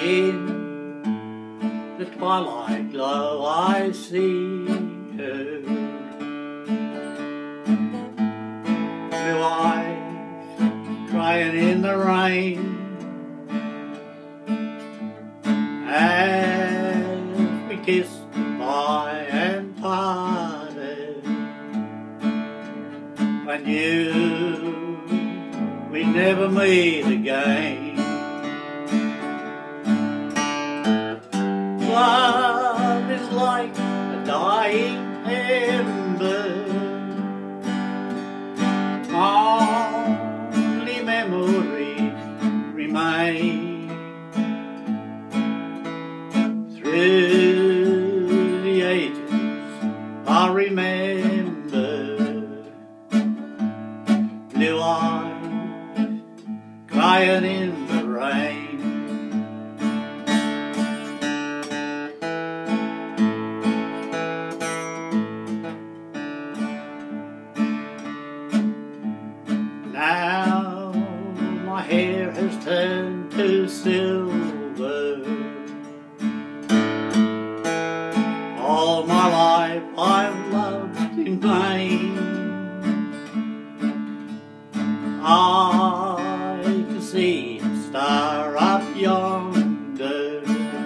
In the twilight glow I see her, blue eyes crying in the rain, as we kissed goodbye and parted. I knew we'd never meet again. Love is like a dying ember, only memories remain. Through the ages I remember blue eyes crying in the rain. Now my hair has turned to silver. All my life I've loved in vain. I can see a star up yonder,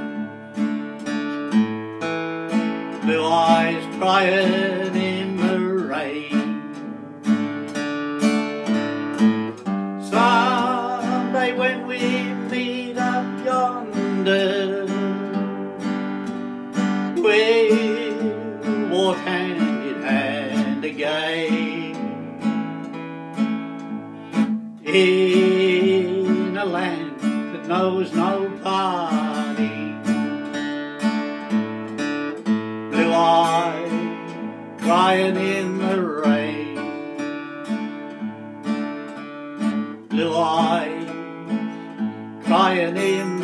blue eyes crying in the rain. Someday when we meet up yonder, we'll walk hand in hand again, in a land that knows no parting. Blue eyes crying in the rain, blue eyes crying in